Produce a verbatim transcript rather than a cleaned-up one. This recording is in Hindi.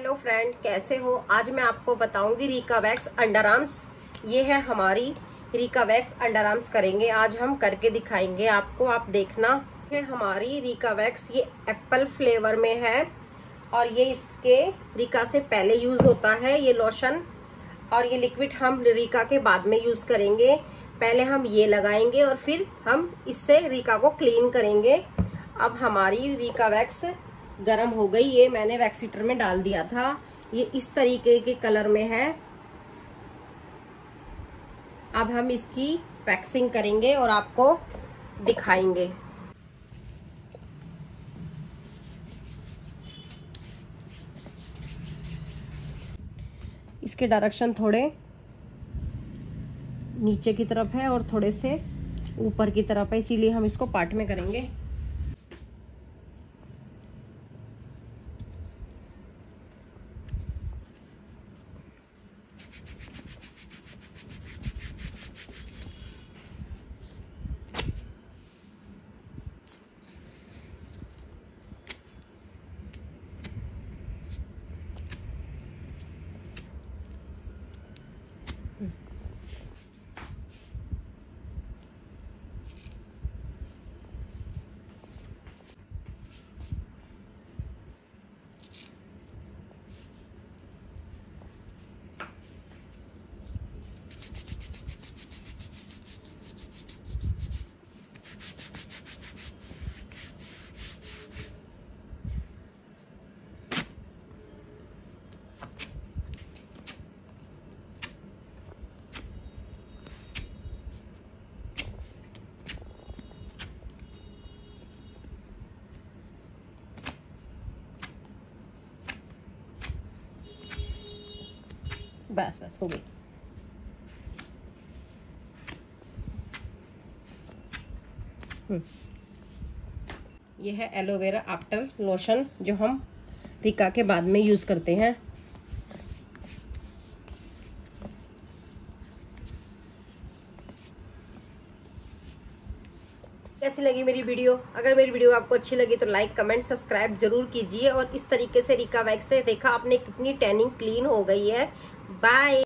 हेलो फ्रेंड, कैसे हो। आज मैं आपको बताऊंगी रिका वैक्स अंडर आर्म्स। ये है हमारी रिका वैक्स अंडर आर्म्स करेंगे। आज हम करके दिखाएंगे आपको, आप देखना। है हमारी रिका वैक्स, ये एप्पल फ्लेवर में है और ये इसके रिका से पहले यूज होता है ये लोशन, और ये लिक्विड हम रिका के बाद में यूज करेंगे। पहले हम ये लगाएंगे और फिर हम इससे रिका को क्लीन करेंगे। अब हमारी रिका वैक्स गरम हो गई। ये मैंने वैक्स हीटर में डाल दिया था। ये इस तरीके के कलर में है। अब हम इसकी वैक्सिंग करेंगे और आपको दिखाएंगे। इसके डायरेक्शन थोड़े नीचे की तरफ है और थोड़े से ऊपर की तरफ है, इसीलिए हम इसको पार्ट में करेंगे। बस बस हो गई। ये है एलोवेरा आफ्टर लोशन, जो हम रिका के बाद में यूज करते हैं। कैसी लगी मेरी वीडियो? अगर मेरी वीडियो आपको अच्छी लगी तो लाइक, कमेंट, सब्सक्राइब जरूर कीजिए। और इस तरीके से रिका वैक्स से देखा आपने कितनी टैनिंग क्लीन हो गई है। बाय।